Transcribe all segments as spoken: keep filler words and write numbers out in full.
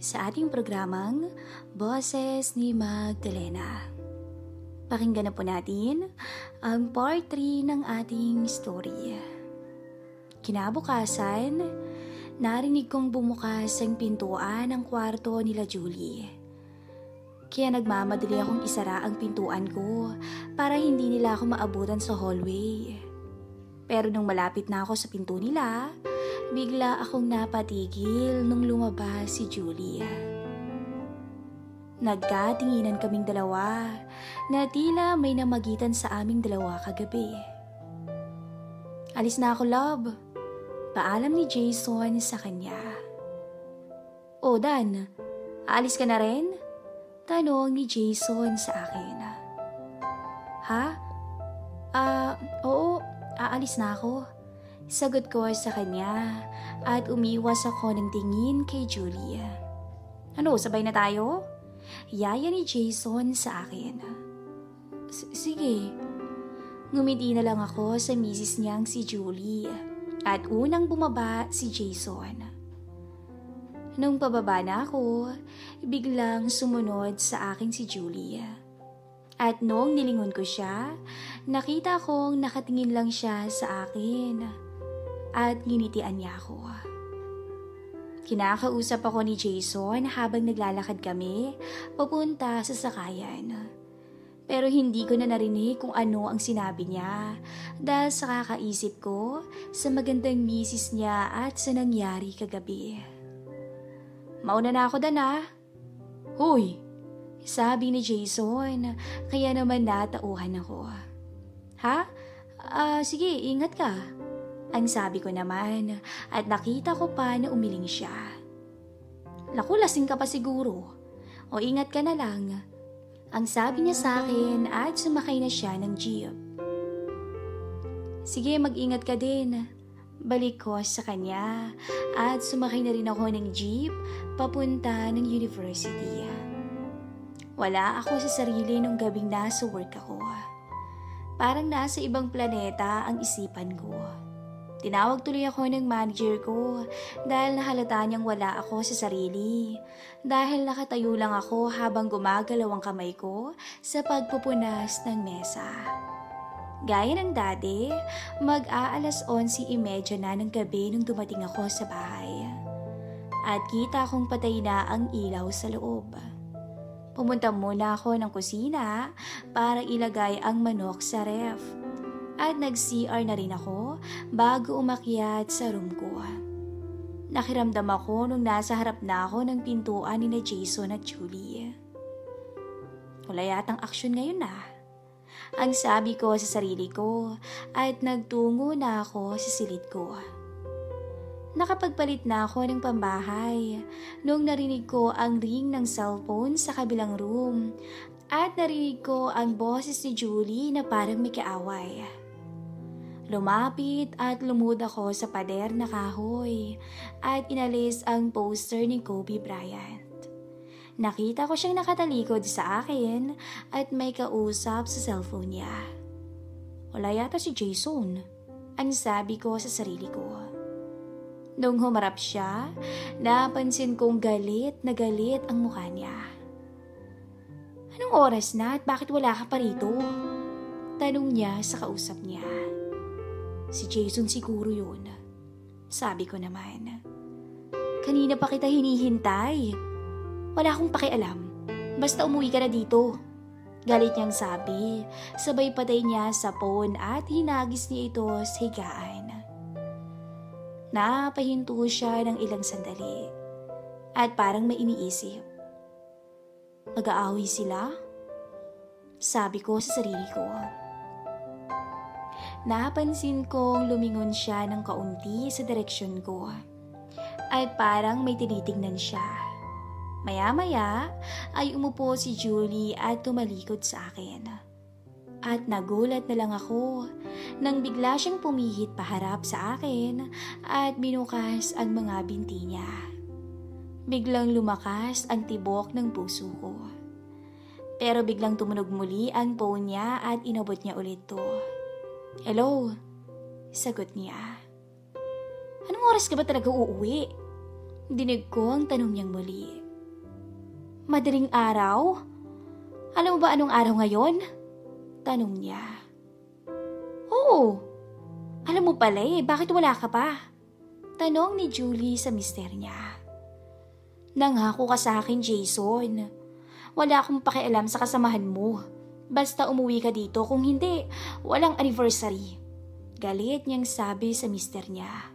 sa ating programang Boses ni Magdalena. Pakinggan na po natin ang part three ng ating story. Kinabukasan, narinig kong bumukas ang pintuan ng kwarto nila Julie. Kaya nagmamadali akong isara ang pintuan ko para hindi nila ako maabutan sa hallway. Pero nung malapit na ako sa pinto nila, bigla akong napatigil nung lumabas si Julie. Nagkatinginan kaming dalawa na tila may namagitan sa aming dalawa kagabi. Alis na ako, love. Paalam ni Jason sa kanya. O Dan, aalis ka na rin? Tanong ni Jason sa akin. Ha? Ah, uh, oo, aalis na ako. Sagot ko sa kanya at umiwas ako ng tingin kay Julia. Ano, sabay na tayo? Yaya ni Jason sa akin. Sige. Ngumiti na lang ako sa misis niyang si Julie at unang bumaba si Jason. Nung pababa na ako, biglang sumunod sa akin si Julie. At nung nilingon ko siya, nakita kong nakatingin lang siya sa akin at ginitian niya ako. Kinakausap ako ni Jason habang naglalakad kami papunta sa sakayan. Pero hindi ko na narinig kung ano ang sinabi niya dahil sa kakaisip ko sa magandang misis niya at sa nangyari kagabi. Mauna na ako, Dan, ah. Hoy, sabi ni Jason, kaya naman natauhan ako. Ha? Ah, uh, sige, ingat ka. Ang sabi ko naman at nakita ko pa na umiling siya. Naku, lasing ka pa siguro. O ingat ka na lang. Ang sabi niya sa akin at sumakay na siya ng jeep. Sige, mag-ingat ka din. Balik ko sa kanya at sumakay na rin ako ng jeep papunta ng university. Wala ako sa sarili nung gabing nasa work ako. Parang nasa ibang planeta ang isipan ko. Tinawag tuloy ako ng manager ko dahil nahalata niyang wala ako sa sarili. Dahil nakatayo lang ako habang gumagalaw ang kamay ko sa pagpupunas ng mesa. Gaya ng dati, mag-aalas onse imedya na ng gabi nung dumating ako sa bahay. At kita kong patay na ang ilaw sa loob. Pumunta muna ako ng kusina para ilagay ang manok sa ref. At nag-C R na rin ako bago umakyat sa room ko. Nakiramdam ako nung nasa harap na ako ng pintuan ni na Jason at Julie. Wala yatang aksyon ngayon na. Ang sabi ko sa sarili ko at nagtungo na ako sa silid ko. Nakapagpalit na ako ng pambahay nung narinig ko ang ring ng cellphone sa kabilang room at narinig ko ang boses ni Julie na parang may kaaway. Lumapit at lumud ako sa pader na kahoy at inalis ang poster ni Kobe Bryant. Nakita ko siyang nakatalikod sa akin at may kausap sa cellphone niya. Wala yata si Jason, ang sabi ko sa sarili ko. Nung humarap siya, napansin kong galit na galit ang mukha niya. Anong oras na at bakit wala ka pa rito? Tanong niya sa kausap niya. Si Jason siguro yun. Sabi ko naman. Kanina pa kita hinihintay. Wala akong pakialam. Basta umuwi ka na dito. Galit niyang sabi. Sabay patay niya sa phone at hinagis niya ito sa higaan. Napahinto siya ng ilang sandali. At parang may iniisip. Mag-aaway sila? Sabi ko sa sarili ko. Napansin kong lumingon siya ng kaunti sa direksyon ko. At parang may tinitingnan siya. Maya-maya ay umupo si Julie at tumalikod sa akin. At nagulat na lang ako nang bigla siyang pumihit paharap sa akin at binukas ang mga binti niya. Biglang lumakas ang tibok ng puso ko. Pero biglang tumunog muli ang phone niya at inabot niya ulit to. Hello? Sagot niya. Anong oras ka ba talaga uuwi? Dinig ko ang tanong niyang muli. Madaling araw? Alam mo ba anong araw ngayon? Tanong niya. Oo. Alam mo pala eh, bakit wala ka pa? Tanong ni Julie sa mister niya. Nangako ka sa akin, Jason. Wala akong pakialam sa kasamahan mo. Basta umuwi ka dito, kung hindi, walang anniversary. Galit niyang sabi sa mister niya.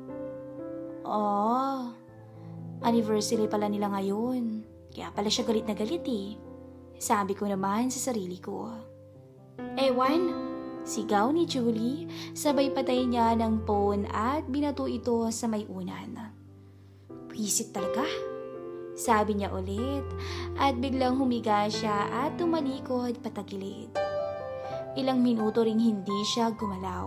Oh, anniversary pala nila ngayon. Kaya pala siya galit na galit eh. Sabi ko naman sa sarili ko. Ewan, sigaw ni Julie, sabay patay niya ng phone at binato ito sa may unan. Pwisit talaga. Sabi niya ulit at biglang humiga siya at tumalikod patagilid. Ilang minuto ring hindi siya gumalaw.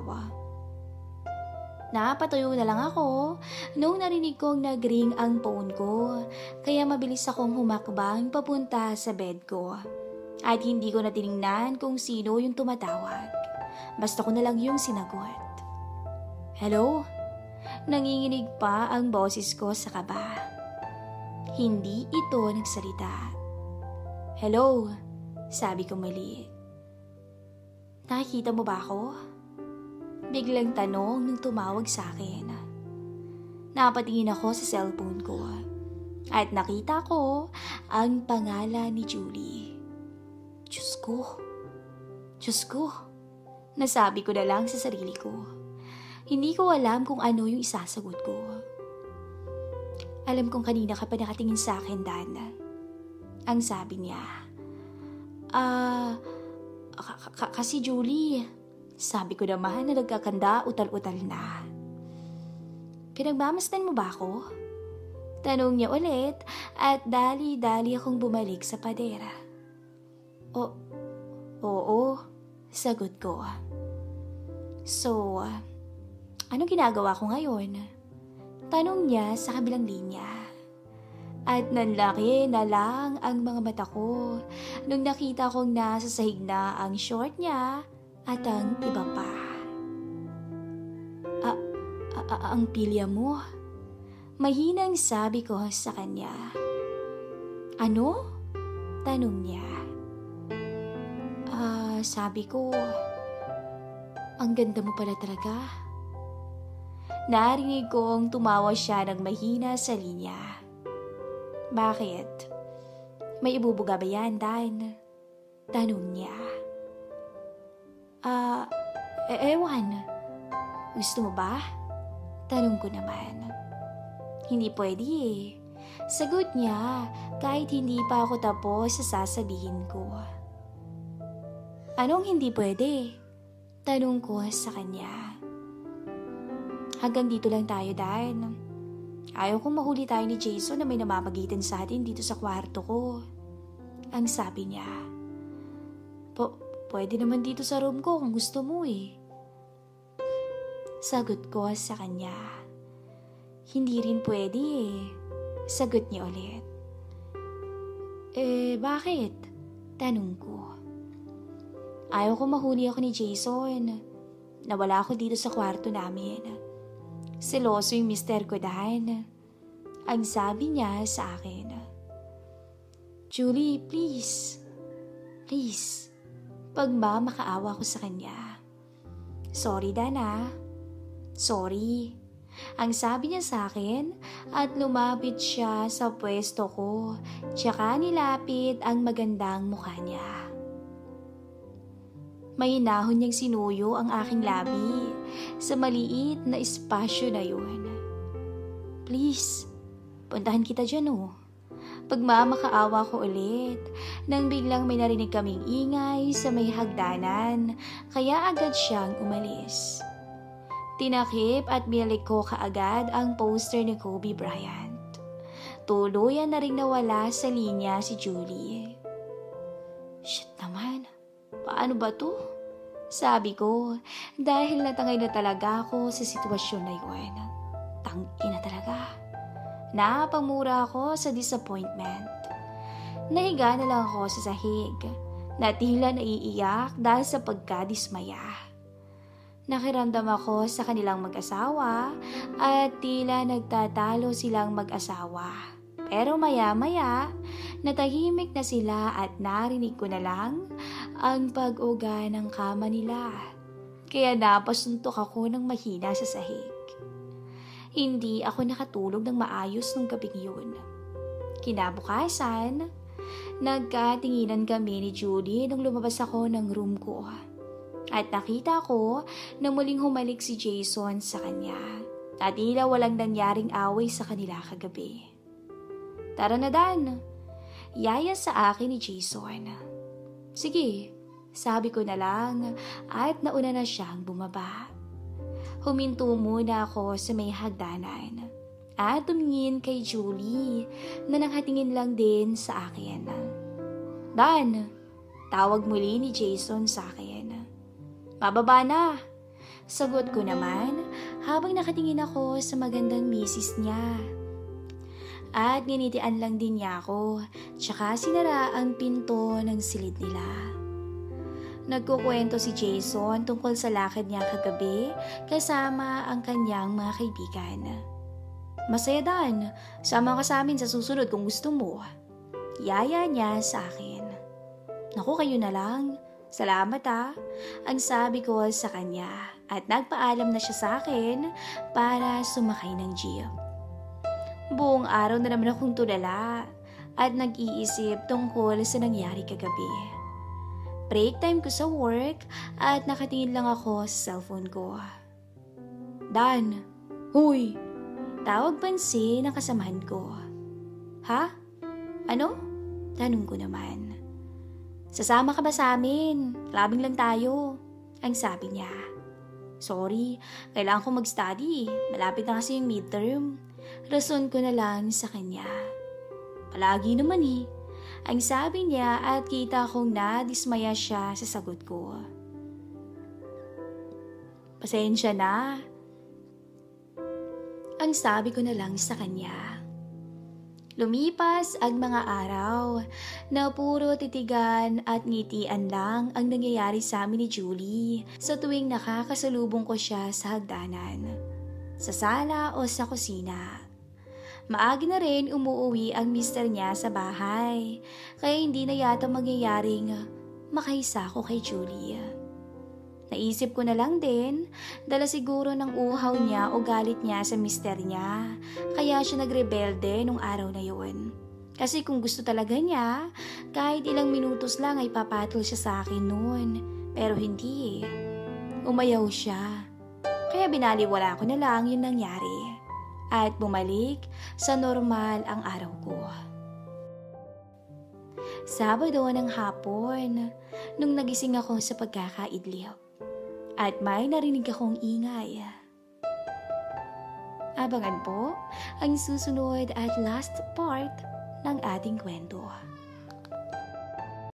Napatuyo na lang ako nung narinig kong nag-ring ang phone ko, kaya mabilis akong humakbang papunta sa bed ko. At hindi ko na tiningnan kung sino yung tumatawag. Basta ko na lang yung sinagot. Hello? Nanginginig pa ang boses ko sa kaba. Hindi ito nagsalita. Hello? Sabi ko mali. Nakikita mo ba ako? Biglang tanong nung tumawag sa akin. Napatingin ako sa cellphone ko at nakita ko ang pangalan ni Julie. Diyos ko. Diyos ko. Nasabi ko na lang sa sarili ko. Hindi ko alam kung ano yung isasagot ko. Alam kong kanina ka pa nakatingin sa akin, Dan. Ang sabi niya. Ah, uh, kasi Julie, sabi ko naman na nagkakanda utal-utal na. Pinagmamasdan mo ba ako? Tanong niya ulit at dali-dali akong bumalik sa padera. O, oo, sagot ko. So, anong ginagawa ko ngayon? Tanong niya sa kabilang linya. At nanlaki na lang ang mga mata ko nung nakita kong nasa sahig na ang short niya at ang iba pa. A- a- a- ang pilya mo? Mahinang sabi ko sa kanya. Ano? Tanong niya. Ah, uh, sabi ko, ang ganda mo pala talaga. Narinig kong tumawa siya ng mahina sa linya. Bakit? May ibubuga ba yan, Dan? Tanong niya. Ah, uh, e- ewan. Gusto mo ba? Tanong ko naman. Hindi pwede eh. Sagot niya kahit hindi pa ako tapos sa sasabihin ko. Anong hindi pwede? Tanong ko sa kanya. Hanggang dito lang tayo, Dan. Ayaw kong mahuli tayo ni Jason na may namamagitan sa atin dito sa kwarto ko. Ang sabi niya. Po, pwede naman dito sa room ko kung gusto mo eh. Sagot ko sa kanya. Hindi rin pwede eh. Sagot niya ulit. Eh, bakit? Tanong ko. Ayaw kong mahuli ako ni Jason. Nawala ako dito sa kwarto namin. Seloso yung mister ko, Dan. Ang sabi niya sa akin. Julie, please. Please. Pagmamakaawa ko sa kanya. Sorry, Dan ah. Sorry. Ang sabi niya sa akin at lumapit siya sa pwesto ko. Tsaka nilapit ang magandang mukha niya. May hinahon niyang sinuyo ang aking labi sa maliit na espasyo na yun. Please, puntahan kita dyan oh. Pagmamakaawa ko ulit nang biglang may narinig kaming ingay sa may hagdanan kaya agad siyang umalis. Tinakip at binalik ko kaagad ang poster ni Kobe Bryant. Tuluyan na ring nawala sa linya si Julie. Shit naman. Paano ba to? Sabi ko, dahil natangay na talaga ako sa sitwasyon na yun. Tangina talaga. Napamura ako sa disappointment. Nahiga na lang ako sa sahig, na tila naiiyak dahil sa pagkadismaya. Nakiramdam ako sa kanilang mag-asawa at tila nagtatalo silang mag-asawa. Pero maya-maya, natahimik na sila at narinig ko na lang ang pag-uga ng kama nila. Kaya napasuntok ako ng mahina sa sahig. Hindi ako nakatulog ng maayos nung gabing yun. Kinabukasan, nagkatinginan kami ni Julie nung lumabas ako ng room ko. At nakita ko na muling humalik si Jason sa kanya. At tila walang nangyaring away sa kanila kagabi. Tara na, Dan. Yaya sa akin ni Jason. Sige, sabi ko na lang at nauna na siyang bumaba. Huminto muna ako sa may hagdanan at tumingin kay Julie na nakatingin lang din sa akin. Dan, tawag muli ni Jason sa akin. Pababa na. Sagot ko naman habang nakatingin ako sa magandang misis niya. At nginitian lang din niya ako, tsaka sinara ang pinto ng silid nila. Nagkukwento si Jason tungkol sa lakad niya kagabi kasama ang kanyang mga kaibigan. Masaya, Dan, sama ka sa amin sa susunod kung gusto mo. Yaya niya sa akin. Naku, kayo na lang. Salamat ah, ang sabi ko sa kanya at nagpaalam na siya sa akin para sumakay ng jeep. Buong araw na naman akong tulala at nag-iisip tungkol sa nangyari kagabi. Break time ko sa work at nakatingin lang ako sa cellphone ko. Dan, huy! Tawag pansin ng kasamahan ko. Ha? Ano? Tanong ko naman. Sasama ka ba sa amin? Clubbing lang tayo. Ang sabi niya. Sorry, kailangan ko mag-study. Malapit na kasi yung midterm. Rason ko na lang sa kanya. Palagi naman eh. Ang sabi niya at kita kong nadismaya siya sa sagot ko. Pasensya na. Ang sabi ko na lang sa kanya. Lumipas ang mga araw na puro titigan at ngitian lang ang nangyayari sa amin ni Julie sa tuwing nakakasalubong ko siya sa hagdanan, sa sala o sa kusina. Maagi na rin umuwi ang mister niya sa bahay, kaya hindi na yata mangyayaring makaisa ko kay Julie. Naisip ko na lang din, dala siguro ng uhaw niya o galit niya sa mister niya, kaya siya nagrebelde nung araw na yun. Kasi kung gusto talaga niya, kahit ilang minutos lang ay papatol siya sa akin noon, pero hindi eh. Umayaw siya, kaya binaliwala ko na lang yung nangyari. At bumalik sa normal ang araw ko. Sabado ng hapon, nung nagising ako sa pagkakaidlip, at may narinig akong ingay. Abangan po ang susunod at last part ng ating kwento.